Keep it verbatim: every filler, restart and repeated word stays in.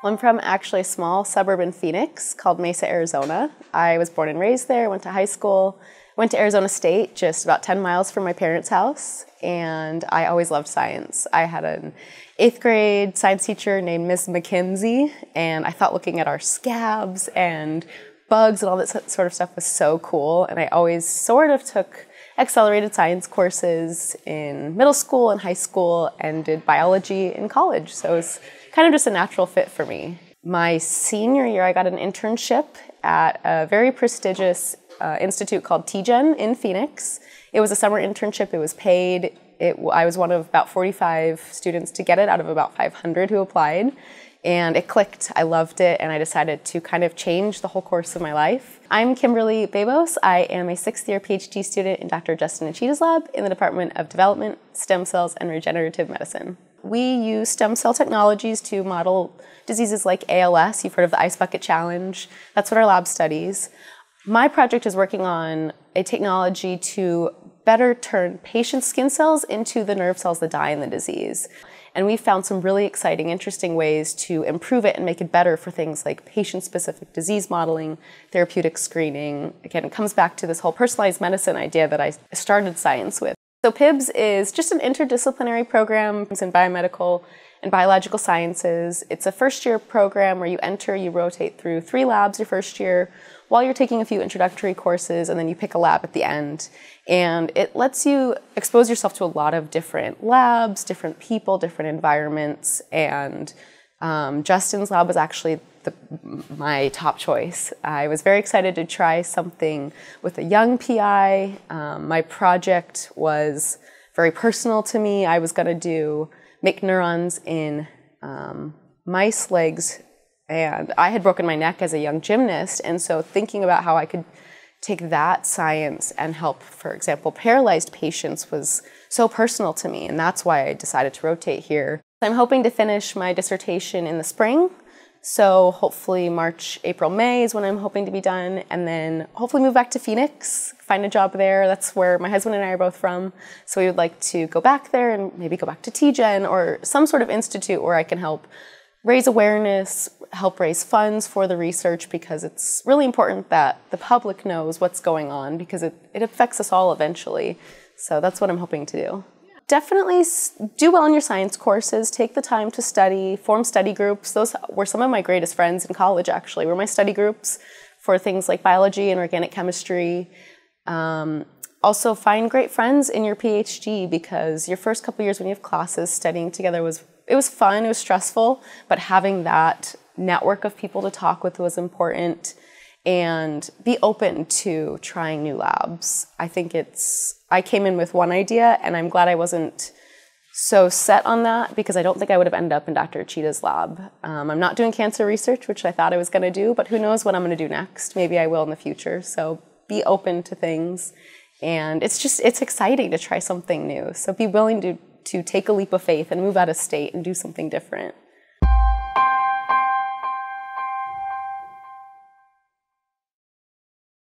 Well, I'm from actually a small suburb in Phoenix called Mesa, Arizona. I was born and raised there, went to high school, went to Arizona State, just about ten miles from my parents' house, and I always loved science. I had an eighth grade science teacher named Miss McKenzie, and I thought looking at our scabs and bugs and all that sort of stuff was so cool, and I always sort of took accelerated science courses in middle school and high school and did biology in college, so it was kind of just a natural fit for me. My senior year, I got an internship at a very prestigious uh, institute called T Gen in Phoenix. It was a summer internship, it was paid. It, I was one of about forty-five students to get it out of about five hundred who applied. And it clicked, I loved it, and I decided to kind of change the whole course of my life. I'm Kimberley Babos. I am a sixth year PhD student in Doctor Justin Achida's lab in the Department of Development, Stem Cells, and Regenerative Medicine. We use stem cell technologies to model diseases like A L S. You've heard of the Ice Bucket Challenge. That's what our lab studies. My project is working on a technology to better turn patient skin cells into the nerve cells that die in the disease. And we found some really exciting, interesting ways to improve it and make it better for things like patient-specific disease modeling, therapeutic screening. Again, it comes back to this whole personalized medicine idea that I started science with. So P I B S is just an interdisciplinary program in biomedical and biological sciences. It's a first-year program where you enter, you rotate through three labs your first year while you're taking a few introductory courses, and then you pick a lab at the end. And it lets you expose yourself to a lot of different labs, different people, different environments, and um, Justin's lab was actually the, my top choice. I was very excited to try something with a young P I. Um, my project was very personal to me. I was going to do make neurons in um, mice legs, and I had broken my neck as a young gymnast, and so thinking about how I could take that science and help, for example, paralyzed patients was so personal to me, and that's why I decided to rotate here. I'm hoping to finish my dissertation in the spring, so hopefully March, April, May is when I'm hoping to be done, and then hopefully move back to Phoenix, find a job there. That's where my husband and I are both from, so we would like to go back there and maybe go back to T Gen or some sort of institute where I can help raise awareness, help raise funds for the research, because it's really important that the public knows what's going on, because it, it affects us all eventually. So that's what I'm hoping to do. Definitely do well in your science courses, take the time to study, form study groups. Those were some of my greatest friends in college, actually, were my study groups for things like biology and organic chemistry. Um, also find great friends in your PhD, because your first couple years when you have classes, studying together was It was fun, it was stressful, but having that network of people to talk with was important, and be open to trying new labs. I think it's, I came in with one idea, and I'm glad I wasn't so set on that, because I don't think I would have ended up in Doctor Achida's lab. Um, I'm not doing cancer research, which I thought I was gonna do, but who knows what I'm gonna do next. Maybe I will in the future, so be open to things. And it's just, it's exciting to try something new, so be willing to to take a leap of faith and move out of state and do something different.